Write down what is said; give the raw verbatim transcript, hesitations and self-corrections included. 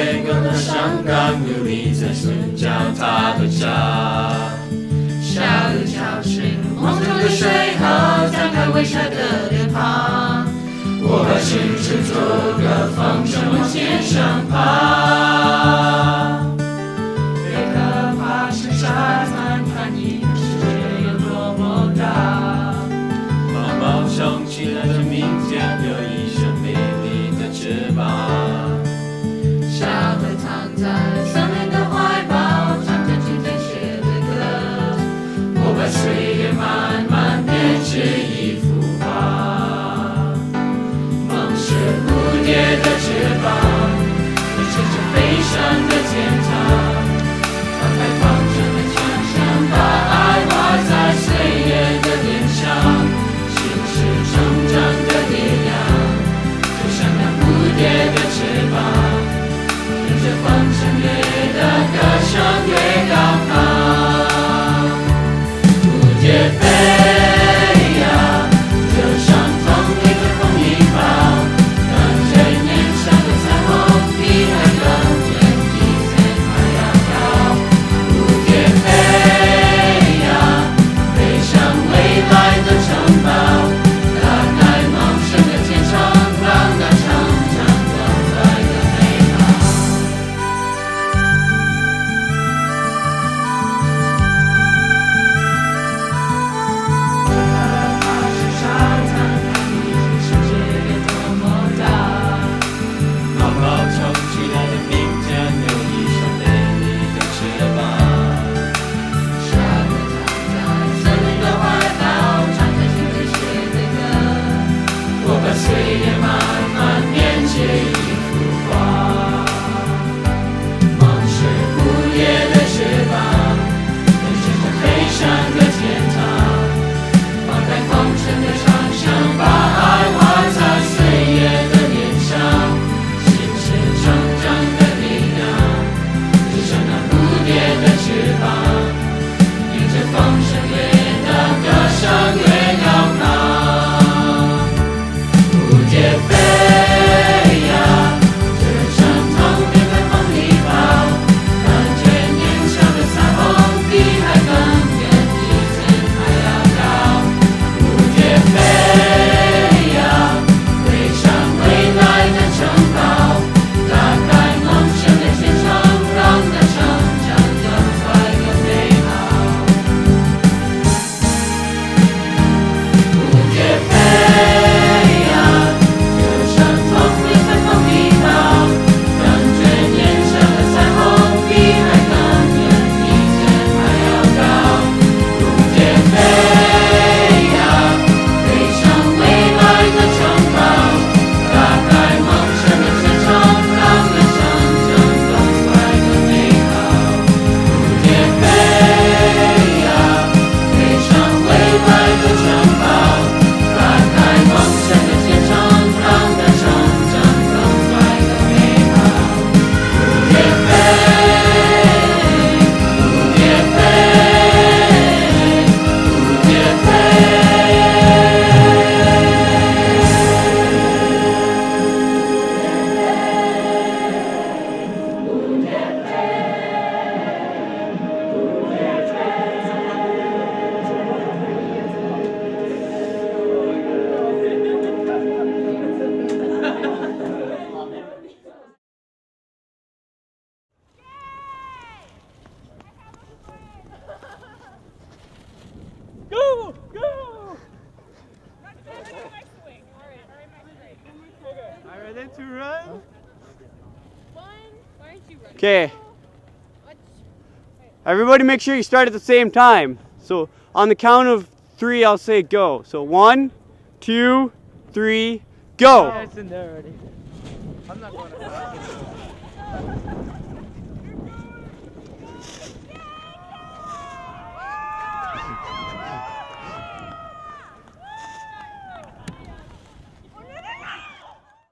月跟了香港努力在寻找他的家。小路敲醒梦中的水后，展开微笑的脸庞。我把青春做个方向往天上爬。别可怕，是沙滩，看你的世界有多么大。毛毛虫期待着明天有一双美丽的翅膀。小河躺在森林的怀抱，唱着今天写的歌。我把岁月慢慢编织一幅画。梦是蝴蝶的翅膀，你乘着飞翔的天堂。放在方正的墙上，把爱画在岁月的脸上。心是成长的力量，就像那蝴蝶的翅膀，迎着风声越的歌唱越高亢。蝴蝶飞呀，就像同一个风衣包，感觉年少的彩虹比海更远，比天还要高。蝴蝶飞呀，飞向未来的城堡，打开梦想的天窗，让那成长更快更美好。它是沙滩，看你的世界有多么大。毛毛虫期待着明天有一双美丽的翅膀。小河躺在森林的怀抱，唱着今天写的歌。我把岁月慢慢编织一幅画。梦是蝴蝶的翅膀，能乘着飞翔的天堂。放在风尘的长巷，把爱画在岁月的脸上。心是成长的力量，就像那蝴蝶的翅膀，迎着风声越的歌声越高亢。蝴蝶飞呀，就像同一个风衣包，感觉年少的彩虹比海更远，比天还要高。蝴蝶飞呀，飞向未来的城堡，打开梦想的天窗，让那成长更快更美好。蝴蝶飞呀，就像同一个风衣包，感觉年少的彩虹比海更远，比天还要高。蝴蝶飞呀，飞向未来的城堡，打开梦想的天窗，让人成长更快更美好。蝴蝶飞呀，飞向未来的城堡，打开梦想的天窗，让人成长更快更美好。蝴蝶飞，蝴蝶飞，蝴蝶飞。 Go! Go! Alright, then to run. Okay. Everybody make sure you start at the same time. So on the count of three, I'll say go. So one, two, three, go! Yeah, it's in there already. I'm not going to